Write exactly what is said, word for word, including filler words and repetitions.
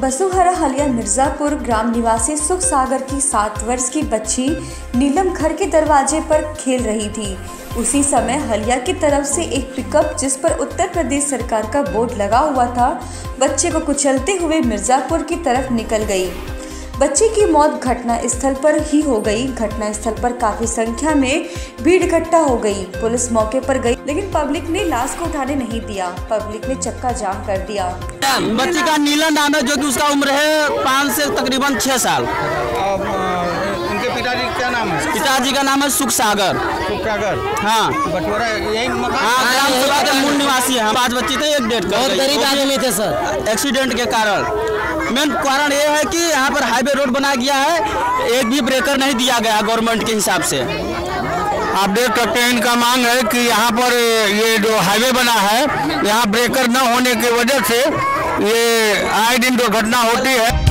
बसुहरा हलिया मिर्जापुर ग्राम निवासी सुख सागर की सात वर्ष की बच्ची नीलम घर के दरवाजे पर खेल रही थी। उसी समय हलिया की तरफ से एक पिकअप जिस पर उत्तर प्रदेश सरकार का बोर्ड लगा हुआ था, बच्चे को कुचलते हुए मिर्जापुर की तरफ निकल गई। बच्चे की मौत घटना स्थल पर ही हो गई। घटना स्थल पर काफी संख्या में भीड़ इकट्ठा हो गई। पुलिस मौके पर गई, लेकिन पब्लिक ने लाश को उठाने नहीं दिया। पब्लिक ने चक्का जाम कर दिया। बच्ची का नीलम नाम है, जो कि उसका उम्र है पाँच से तकरीबन छह साल। उनके पिताजी का क्या नाम है? पिताजी का नाम है सुख सागर। सुख सागर, हाँ, बटोरा यही मकान। हाँ, ग्राम सभा के मूल निवासी है। पांच बच्चे थे, एक डेट बहुत गरीब आदमी थे सर। एक्सीडेंट के कारण मेन कारण ये है कि यहाँ पर हाईवे रोड बनाया गया है, एक भी ब्रेकर नहीं दिया गया गवर्नमेंट के हिसाब से। आप देख सकते हैं, इनका मांग है कि यहाँ पर ये जो हाईवे बना है, यहाँ ब्रेकर न होने की वजह से ये आए दिन दुर्घटना होती है।